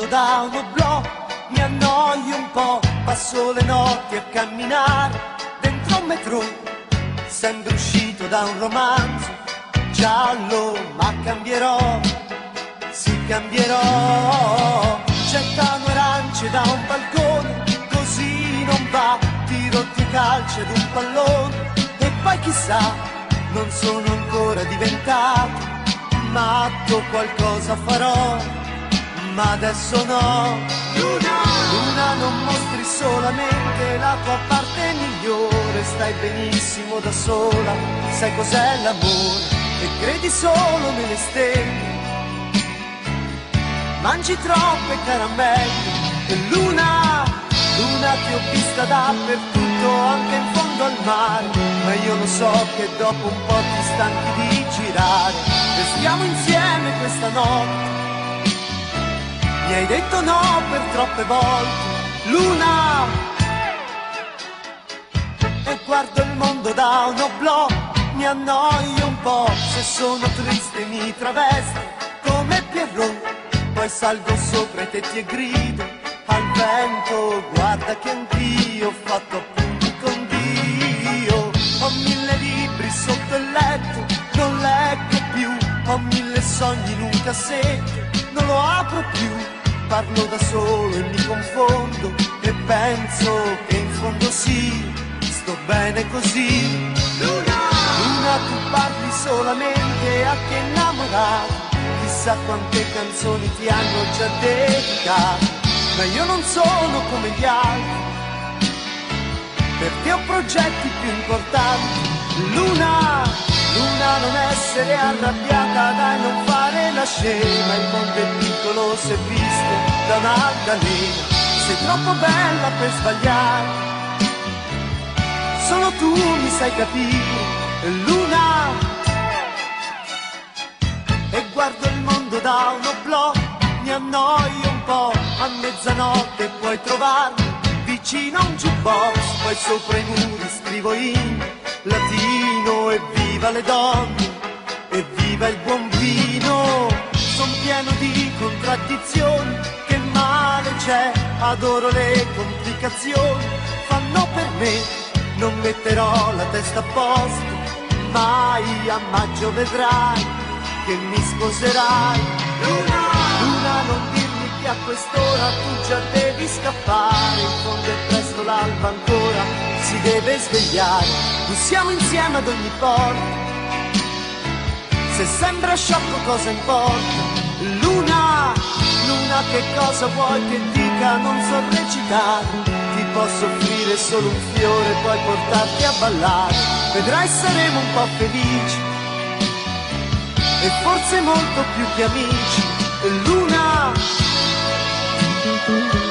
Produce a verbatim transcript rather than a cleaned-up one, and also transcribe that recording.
da un oblò, mi annoio un po', passo le notti a camminare dentro un metro, sembra uscito da un romanzo giallo, ma cambierò, sì cambierò. Gettano arance da un balcone, così non va, tiro ti calcio ad un pallone e poi chissà, non sono ancora diventato matto, qualcosa farò, ma adesso no. Luna, Luna, non mostri solamente la tua parte migliore, stai benissimo da sola, sai cos'è l'amore e credi solo nelle stelle. Mangi troppe caramelle e Luna, Luna ti ho vista dappertutto, anche in fondo al mare, ma io lo so che dopo un po' ti stanchi di girare. Restiamo insieme questa notte, mi hai detto no per troppe volte, Luna. E guardo il mondo da un oblò, mi annoio un po', se sono triste mi travesto come Pierrot, poi salgo sopra i tetti e grido al vento, guarda che anch'io ho fatto appunti con Dio. Ho mille libri sotto il letto, non leggo più, ho mille sogni in un cassetto, non lo apro più, parlo da solo e mi confondo e penso che in fondo sì, sto bene così. Luna, Luna, tu parli solamente a chi è innamorato, chissà quante canzoni ti hanno già dedicato, ma io non sono come gli altri, perché ho progetti più importanti. Luna, Luna, non essere arrabbiata, dai non fare la scema, il mondo è piccolo se visto da un'altalena, sei troppo bella per sbagliare, solo tu mi sai capire, Luna. E guardo il mondo da un oblò, mi annoio un po', a mezzanotte puoi trovarmi vicino a un jukebox, poi sopra i muri scrivo in latino evviva le donne, evviva il buon vino. Son pieno di contraddizioni, che male c'è, adoro le complicazioni, fanno per me, non metterò la testa a posto, mai a maggio vedrai che mi sposerai. Luna, Luna, non dirmi che a quest'ora tu già devi scappare, in fondo è presto, l'alba ancora si deve svegliare, tu siamo insieme ad ogni porta, se sembra sciocco cosa importa. Luna, Luna, che cosa vuoi che dica, non so recitare, ti posso offrire solo un fiore, poi portarti a ballare, vedrai saremo un po' felici e forse molto più che amici, Luna.